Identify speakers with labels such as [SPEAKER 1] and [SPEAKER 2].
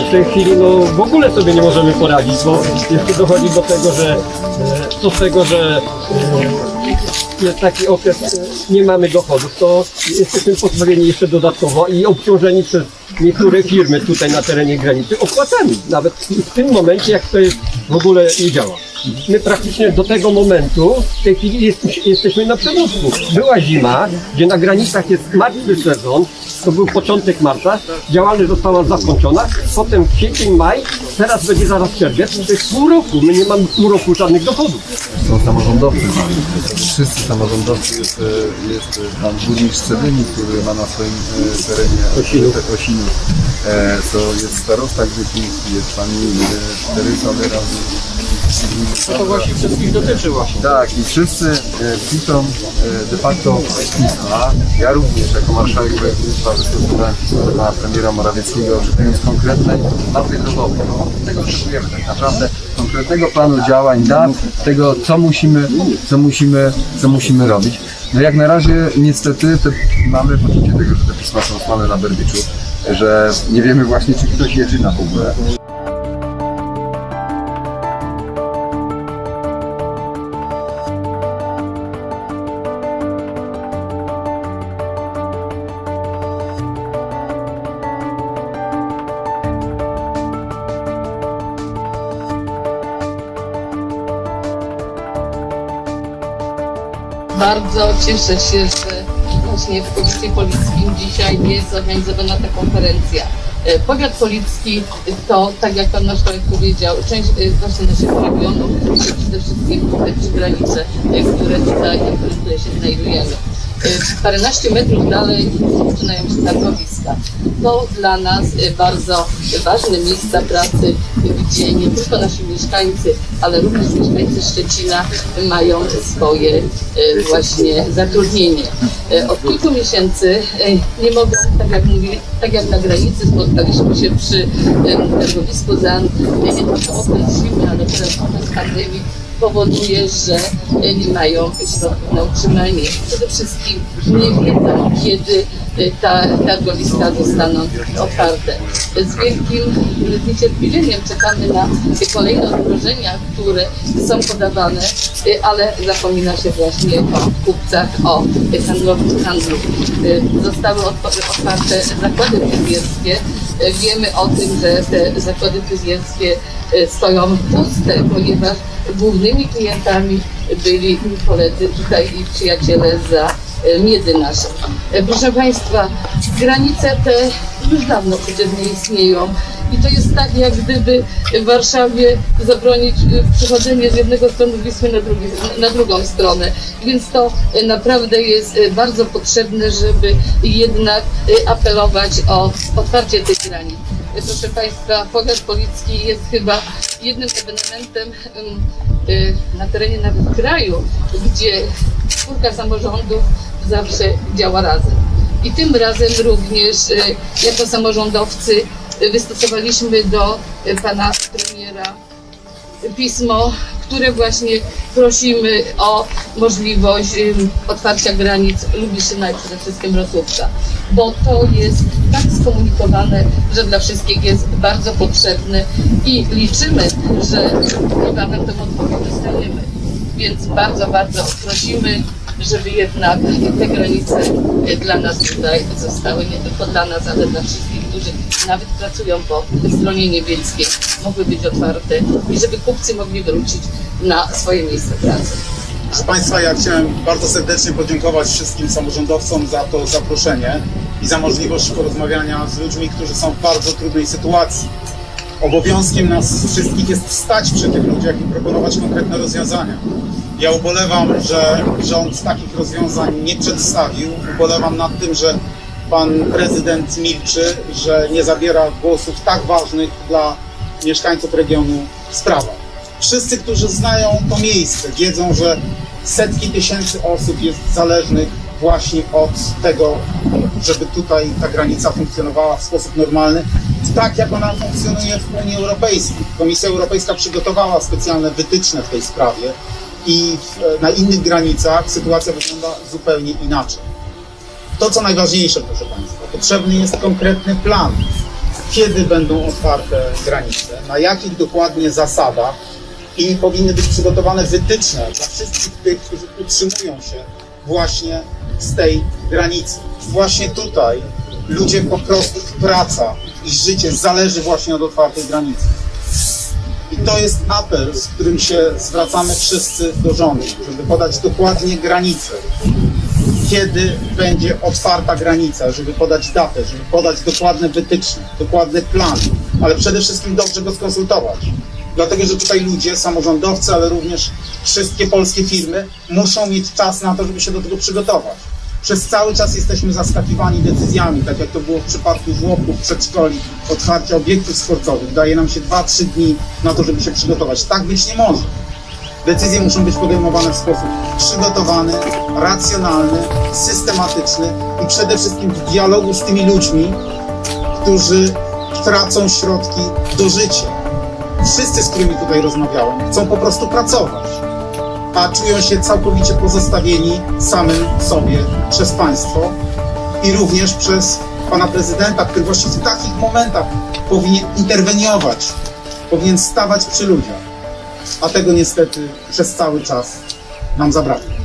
[SPEAKER 1] w tej chwili no, w ogóle sobie nie możemy poradzić, bo jeszcze dochodzi do tego, że jest taki okres, nie mamy dochodów, to jesteśmy pozbawieni jeszcze dodatkowo i obciążeni przez niektóre firmy tutaj na terenie granicy opłatami, nawet w tym momencie, jak to jest, w ogóle nie działa. My praktycznie do tego momentu w tej chwili jesteśmy na przedłużku. Była zima, gdzie na granicach jest martwy sezon, to był początek marca, działalność została zakończona, potem kwiecień, maj, teraz będzie zaraz czerwiec, to jest pół roku, my nie mamy pół roku żadnych dochodów.
[SPEAKER 2] Są samorządowcy, wszyscy samorządowcy, jest pan burmistrz Cedyni, który ma na swoim terenie Osinów, to jest starosta Gryfiński, jest pani Terysa Leraz.
[SPEAKER 1] To właśnie wszystkich dotyczy właśnie.
[SPEAKER 2] Tak, i wszyscy piszą de facto pisma. Ja również jako marszałek województwa wystosowałem pismo do pana premiera Morawieckiego, oczekując konkretnej mapy drogowej. Tego oczekujemy tak naprawdę, konkretnego planu działań, dat, tego co musimy robić. No jak na razie niestety mamy poczucie tego, że te pisma są słane na Berbiczu, że nie wiemy właśnie, czy ktoś je czyta w ogóle.
[SPEAKER 3] Bardzo cieszę się, że właśnie w powiecie polickim dzisiaj jest zorganizowana ta konferencja. Powiat policki to, tak jak pan marszałek powiedział, część właśnie naszego regionu, przede wszystkim przy granice, które się znajdujemy. Paręnaście metrów dalej zaczynają się targowiska. To dla nas bardzo ważne miejsca pracy, gdzie nie tylko nasi mieszkańcy, ale również mieszkańcy Szczecina mają swoje właśnie zatrudnienie. Od kilku miesięcy nie mogą, tak jak na granicy spotkaliśmy się przy targowisku ZAN, nie tylko okres zimy, ale też okres pandemii powoduje, że nie mają środków na utrzymanie. Przede wszystkim nie wiedzą, kiedy targowiska zostaną otwarte. Z wielkim niecierpliwieniem czekamy na kolejne wdrożenia, które są podawane, ale zapomina się właśnie o kupcach, o handlu. Zostały otwarte zakłady fryzjerskie. Wiemy o tym, że te zakłady fryzjerskie stoją puste, ponieważ głównymi klientami byli koledzy tutaj i przyjaciele za miedy nasze. Proszę Państwa, granice te już dawno przecież nie istnieją i to jest tak, jak gdyby w Warszawie zabronić przechodzenie z jednego strony Wisły na drugą stronę, więc to naprawdę jest bardzo potrzebne, żeby jednak apelować o otwarcie tych granic. Proszę Państwa, powiat policki jest chyba jednym ewenementem na terenie nawet kraju, gdzie czwórka samorządów zawsze działa razem. I tym razem również jako samorządowcy wystosowaliśmy do pana premiera pismo, które właśnie prosimy o możliwość otwarcia granic Lubiszyna i przede wszystkim Rosłówka, bo to jest tak skomunikowane, że dla wszystkich jest bardzo potrzebne i liczymy, że niebawem tę odpowiedź dostaniemy. Więc bardzo, bardzo prosimy, żeby jednak te granice dla nas tutaj zostały, nie tylko dla nas, ale dla wszystkich, którzy nawet pracują po stronie niemieckiej, mogły być otwarte i żeby kupcy mogli wrócić na swoje miejsce pracy.
[SPEAKER 4] Proszę Państwa, ja chciałem bardzo serdecznie podziękować wszystkim samorządowcom za to zaproszenie i za możliwość porozmawiania z ludźmi, którzy są w bardzo trudnej sytuacji. Obowiązkiem nas wszystkich jest stać przy tych ludziach i proponować konkretne rozwiązania. Ja ubolewam, że rząd takich rozwiązań nie przedstawił. Ubolewam nad tym, że pan prezydent milczy, że nie zabiera głosu w tak ważnych dla mieszkańców regionu sprawach. Wszyscy, którzy znają to miejsce, wiedzą, że setki tysięcy osób jest zależnych właśnie od tego, żeby tutaj ta granica funkcjonowała w sposób normalny, tak jak ona funkcjonuje w Unii Europejskiej. Komisja Europejska przygotowała specjalne wytyczne w tej sprawie i na innych granicach sytuacja wygląda zupełnie inaczej. To, co najważniejsze, proszę Państwa, potrzebny jest konkretny plan. kiedy będą otwarte granice, na jakich dokładnie zasadach i powinny być przygotowane wytyczne dla wszystkich tych, którzy utrzymują się właśnie z tej granicy. Właśnie tutaj ludzie po prostu, praca i życie zależy właśnie od otwartej granicy. I to jest apel, z którym się zwracamy wszyscy do rządu, żeby podać dokładnie granicę, kiedy będzie otwarta granica, żeby podać datę, żeby podać dokładne wytyczne, dokładny plan, ale przede wszystkim dobrze go skonsultować. Dlatego, że tutaj ludzie, samorządowcy, ale również wszystkie polskie firmy muszą mieć czas na to, żeby się do tego przygotować. Przez cały czas jesteśmy zaskakiwani decyzjami, tak jak to było w przypadku żłobków, przedszkoli, otwarcia obiektów sportowych. Daje nam się 2-3 dni na to, żeby się przygotować. Tak być nie może. Decyzje muszą być podejmowane w sposób przygotowany, racjonalny, systematyczny i przede wszystkim w dialogu z tymi ludźmi, którzy tracą środki do życia. Wszyscy, z którymi tutaj rozmawiałem, chcą po prostu pracować, a czują się całkowicie pozostawieni samym sobie przez państwo i również przez pana prezydenta, który właśnie w takich momentach powinien interweniować, powinien stawać przy ludziach, a tego niestety przez cały czas nam zabrakło.